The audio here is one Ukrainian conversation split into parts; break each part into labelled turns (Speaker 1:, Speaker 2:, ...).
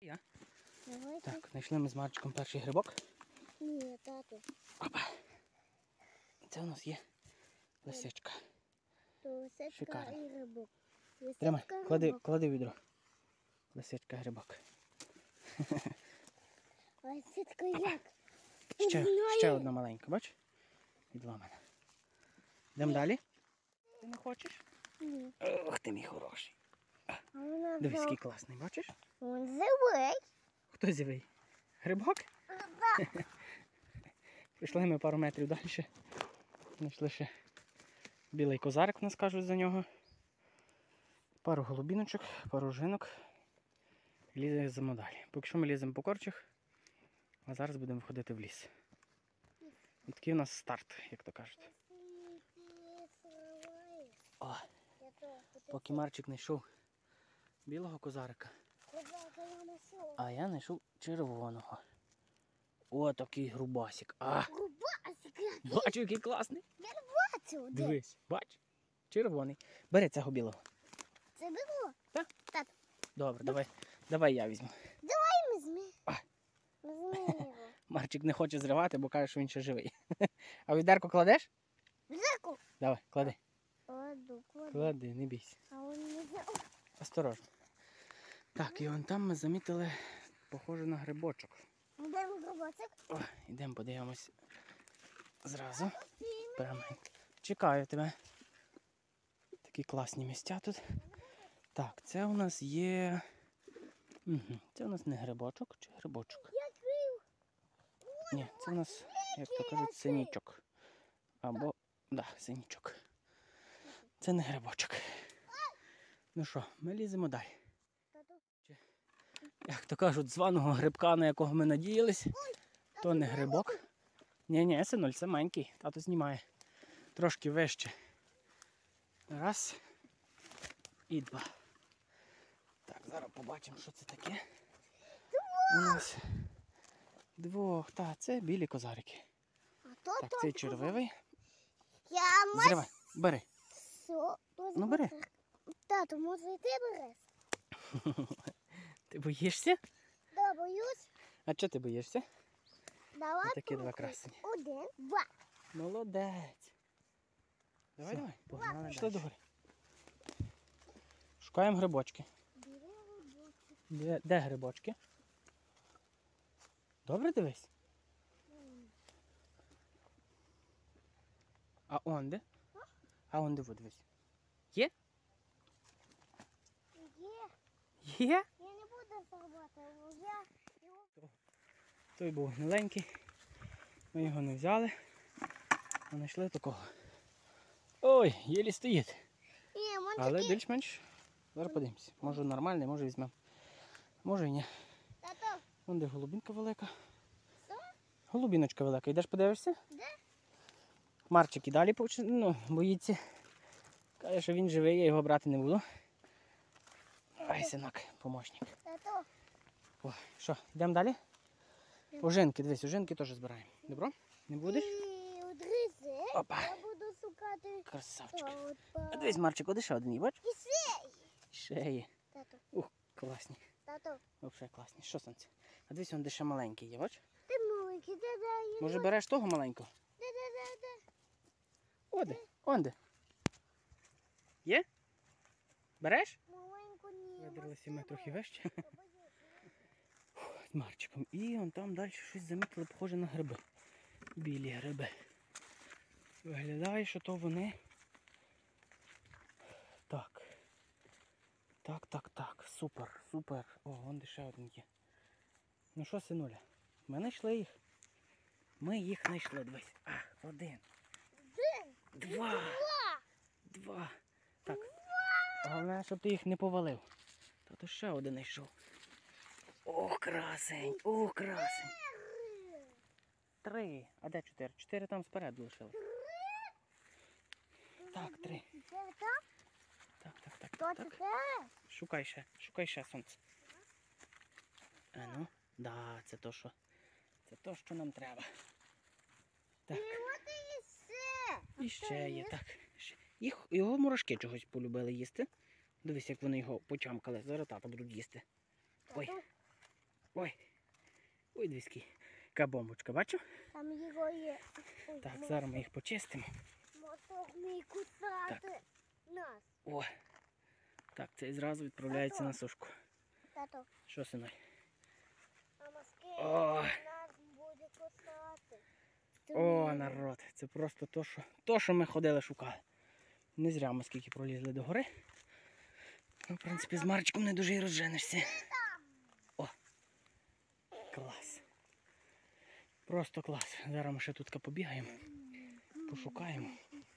Speaker 1: Я?
Speaker 2: Давайте.
Speaker 1: Так, знайшли ми з Марчиком перший грибок.
Speaker 2: Ні, тату.
Speaker 1: Опа. Це у нас є лисичка.
Speaker 2: То лисичка
Speaker 1: Шикарно.
Speaker 2: і грибок.
Speaker 1: Тримай,
Speaker 2: Лисичка, грибок.
Speaker 1: клади в відро. Лисичка, грибок.
Speaker 2: Лисичка як?
Speaker 1: Ще одна маленька, бач? Відламана. Йдемо далі? Ти не хочеш?
Speaker 2: Ні.
Speaker 1: Ох, ти мій хороший.
Speaker 2: А вона
Speaker 1: Дивись, який класний, бачиш?
Speaker 2: Він живий.
Speaker 1: Хто зівий? Грибок? Пішли ми пару метрів далі. Знайшли ще білий козарик, у нас кажуть за нього. Пару голубіночок, пару жинок. Ліземо далі. Поки що ми ліземо по корчах, а зараз будемо входити в ліс. І такий у нас старт, як то кажуть. О, поки Марчик знайшов білого козарика, а я знайшов червоного. О, такий грубасик.
Speaker 2: Грубасик.
Speaker 1: Бачу, який класний.
Speaker 2: Я не бачу. Де?
Speaker 1: Дивись, бач. Червоний. Бери цього білого.
Speaker 2: Це було?
Speaker 1: Так.
Speaker 2: Тато,
Speaker 1: Добре, давай я візьму.
Speaker 2: давай візьми.
Speaker 1: А.
Speaker 2: Візьми його.
Speaker 1: Марчик не хоче зривати, бо каже, що він ще живий. А відерко кладеш?
Speaker 2: Взяку.
Speaker 1: Давай, клади.
Speaker 2: Кладу.
Speaker 1: Клади, не бійся.
Speaker 2: А він не взяв.
Speaker 1: Осторожно. Так, і вон там ми замітили, похоже на грибочок.
Speaker 2: Де грубасик?
Speaker 1: О, йдемо подивимось зразу. Прямо. Чекаю тебе. Такі класні місця тут. Так, це у нас є... Це у нас не грибочок чи грибочок?
Speaker 2: Я крив.
Speaker 1: Ні, це у нас, як то кажуть, синічок. Або, да, синічок. Це не грибочок. Ну що, ми ліземо далі.
Speaker 2: Тату.
Speaker 1: Як то кажуть, званого грибка, на якого ми надіялись, то не грибок. Ні, синуль, це маленький, тато знімає. Трошки вище. Раз. І два. Так, зараз побачимо, що це таке. У нас двох. Так, це білі козарики.
Speaker 2: А то
Speaker 1: Так, цей червивий.
Speaker 2: Я мать.
Speaker 1: Зривай, бери.
Speaker 2: Все.
Speaker 1: Ну бери.
Speaker 2: Тату, може і ти береш?
Speaker 1: Ти боїшся?
Speaker 2: Да, боюсь.
Speaker 1: А чого ти боїшся?
Speaker 2: Давай.
Speaker 1: Такі два красені.
Speaker 2: Один, два.
Speaker 1: Молодець. Давай, давай. Погнали. Пішли
Speaker 2: Давай.
Speaker 1: догори. Шукаємо грибочки. Де грибочки? Добре дивись? А онде? А онде дивись. Є?
Speaker 2: Є.
Speaker 1: Є?
Speaker 2: Я не буду зробити. Я його...
Speaker 1: Той був гниленький. Ми його не взяли. А знайшли такого. Ой, єлі стоїть.
Speaker 2: Ні, вон
Speaker 1: Але
Speaker 2: такий.
Speaker 1: більш-менш. Зараз подивимось. Може нормальний, може візьмемо. Може і ні.
Speaker 2: Тато,
Speaker 1: Вон де голубінка велика.
Speaker 2: що?
Speaker 1: Голубіночка велика. Йдеш подивишся?
Speaker 2: Де?
Speaker 1: Марчик і далі боїться. Каже, що він живий, я його брати не буду. Ай, синок, помощник.
Speaker 2: Тато.
Speaker 1: О, що, йдемо далі? Ожинки, дивись, ожинки теж збираємо. Добро? Не будеш?
Speaker 2: І одризи.
Speaker 1: Опа.
Speaker 2: Я буду шукати.
Speaker 1: Красавчик.
Speaker 2: От,
Speaker 1: А дивись, Марчик, один ще один є, бач?
Speaker 2: І свій.
Speaker 1: Ще є.
Speaker 2: Тато,
Speaker 1: Ух, класні.
Speaker 2: тато.
Speaker 1: Взагалі класні. Що сонце? А дивись, він де ще маленький є, бач?
Speaker 2: Ти маленький, де.
Speaker 1: Може береш того маленького?
Speaker 2: Де.
Speaker 1: Оде, онде. Є? Береш?
Speaker 2: Маленьку ні.
Speaker 1: Вибралися ми трохи вище. З Марчиком. І вон там далі щось замітили, похоже на гриби. Білі гриби. Виглядає, що то вони. Так. Так. Супер. О, вон де ще один є. Ну що, синуля? Ми знайшли їх. Ми їх знайшли. Дивись. Один. Два. Так. Головне, щоб ти їх не повалив. Тато ще один знайшов. Ох, красень. Три. А де чотири? Чотири там спереду лишили. Так, три.
Speaker 2: Це так? То
Speaker 1: Так.
Speaker 2: це?
Speaker 1: Шукай ще сонце. А ну, да, це то, що нам треба. Так.
Speaker 2: І от і все.
Speaker 1: І ще є, так. Його мурашки чогось полюбили їсти. Дивись, як вони його почамкали. Зараз тата будуть їсти. Ой. Ой. Ой, двіський. Яка бомбочка, бачу?
Speaker 2: Там його є. Ой,
Speaker 1: Так, зараз ми їх почистимо.
Speaker 2: моток мій кусати нас.
Speaker 1: О. Так, цей зразу відправляється на сушку.
Speaker 2: Тато,
Speaker 1: Що, синой?
Speaker 2: а маски
Speaker 1: О.
Speaker 2: нас буде кусати.
Speaker 1: О, народ, це просто то, що ми ходили шукали. Не зря ми скільки пролізли до гори. Ну, в принципі, з Марчиком не дуже і розженешся. О! Клас. Просто клас. Зараз ми ще тут побігаємо, пошукаємо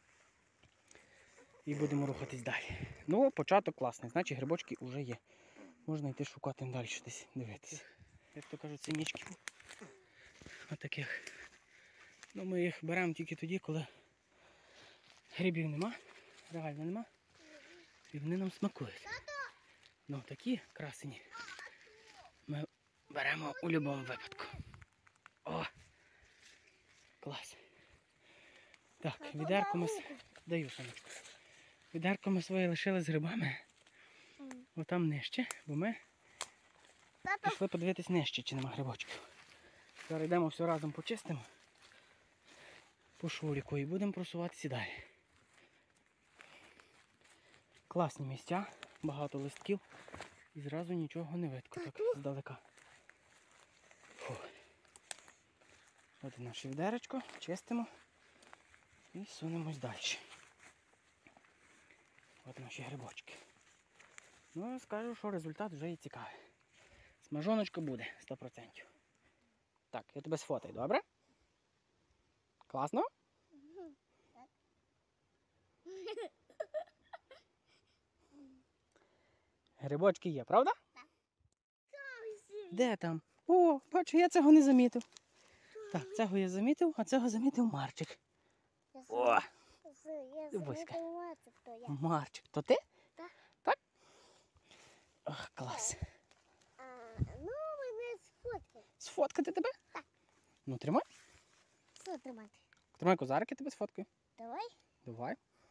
Speaker 1: і будемо рухатись далі. Ну, початок класний, значить грибочки вже є. Можна йти шукати далі десь, дивитися. Як то кажуть, синічки. Отаких. Ну, ми їх беремо тільки тоді, коли грибів нема, реально нема. І вони нам смакують. Ну, такі красені ми беремо у будь-якому випадку. О! Клас. Так, відерко ми... Даю, сонечко. Відерко ми своє лишили з грибами. Отам нижче, бо ми пішли подивитись нижче, чи нема грибочків. Зараз йдемо все разом почистимо. По шуріку і будемо просуватися далі. Класні місця, багато листків і зразу нічого не видко, так здалека. Фу. От наше відеречко, чистимо і сунемось далі. От наші грибочки. Ну, я скажу, що результат вже і цікавий. Смажоночка буде 100%. Так, я тебе сфотаю, добре? Класно? Грибочки є, правда? Де там? О, бачу, я цього не замітив. Так, цього я замітив, а цього замітив Марчик. О!
Speaker 2: Я
Speaker 1: Любоська.
Speaker 2: замітила, хто я.
Speaker 1: Марчик, то ти?
Speaker 2: Так.
Speaker 1: Так? Ох, клас.
Speaker 2: Ну, мене сфоткай.
Speaker 1: Сфоткати тебе?
Speaker 2: Так.
Speaker 1: Ну, тримай.
Speaker 2: Що тримати?
Speaker 1: Тримай козарик, я тебе сфоткаю.
Speaker 2: Давай.
Speaker 1: Давай.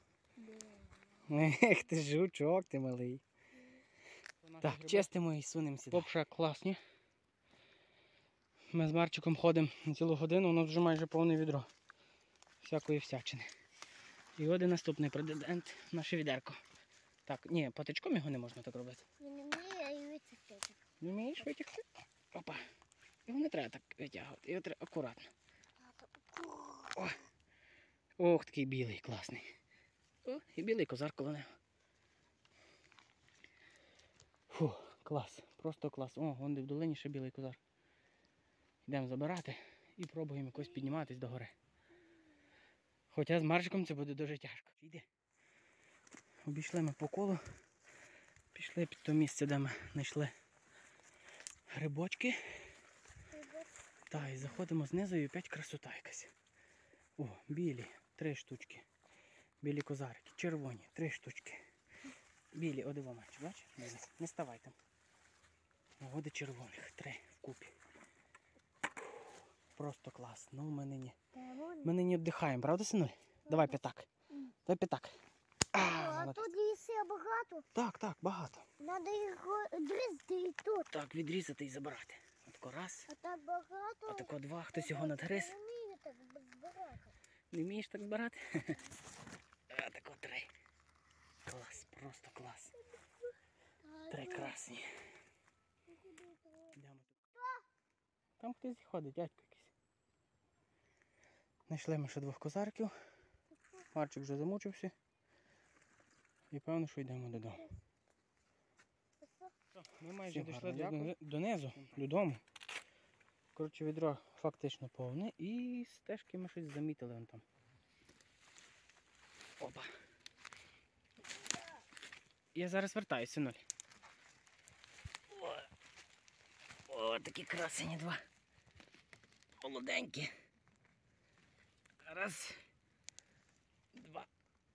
Speaker 1: Ех, ти жучок, ти малий. Так, чистимо і сунемося. Попша класні. Ми з Марчиком ходимо на цілу годину, у нас вже майже повне відро всякої всячини. І от і наступний претендент – наше відерко. Так, ні, патичком його не можна так робити.
Speaker 2: Він не вміє і витягти.
Speaker 1: Не вмієш витягти? Опа. Його не треба так витягувати, його треба акуратно. О. Ох, такий білий, класний. О, і білий козар коло нього. Фу, клас, просто клас. О, вон де в долині ще білий козар. Йдемо забирати і пробуємо якось підніматись до гори. Хоча з Марчиком це буде дуже тяжко. Йди. Обійшли ми по колу, пішли під те місце, де ми знайшли грибочки. Так, і заходимо знизу і опять красота якась. О, білі, 3 штучки. Білі козарики, червоні, 3 штучки. Білі, о, диво, бачиш? Не ставай там. Води червоних, 3 вкупі. Просто клас. Ну, ми не віддихаємо, правда, синуль? Давай п'ятак. Давай п'ятак.
Speaker 2: А тут їси багато.
Speaker 1: Так, багато.
Speaker 2: Треба його дрізти і тут.
Speaker 1: Так, відрізати і забирати. Отако раз,
Speaker 2: А так багато.
Speaker 1: отако два. Хтось його надгриз.
Speaker 2: Я не вмію так збирати.
Speaker 1: Не вмієш так збирати? Отако 3. Клас, просто клас. 3 красні. Йдемо тут. Там хтось ходить, дядько якийсь. Знайшли ми ще 2 козариків. Марчик вже замучився. І певно, що йдемо додому. Ми майже дійшли донизу, додому. Коротше, відро фактично повне і стежки ми щось замітили вон там. Опа. Я зараз вертаюся, синуль. О, такі красені 2. Молоденькі. Раз. 2.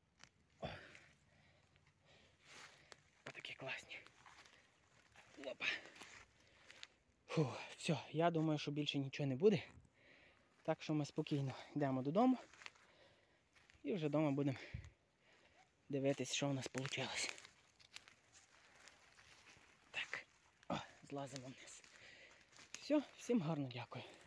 Speaker 1: Отакі класні. Опа. Фу, все, я думаю, що більше нічого не буде. Так що ми спокійно йдемо додому. І вже вдома будемо дивитись, що у нас вийшло. Так, о, злазимо вниз. Все, всім гарно дякую.